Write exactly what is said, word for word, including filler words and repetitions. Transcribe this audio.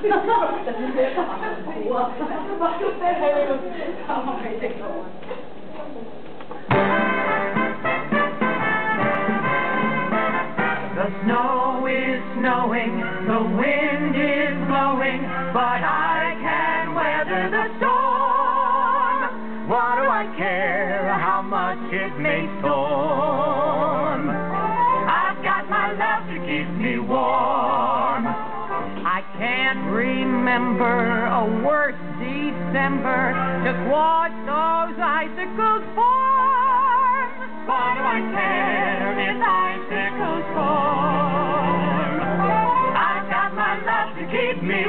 The snow is snowing, the wind is blowing, but I can weather the storm. What do I care how much it may storm? I've got my love to keep me warm. I can't remember a worse December. Just watch those icicles form. What do I care if icicles form? I've got my love to keep me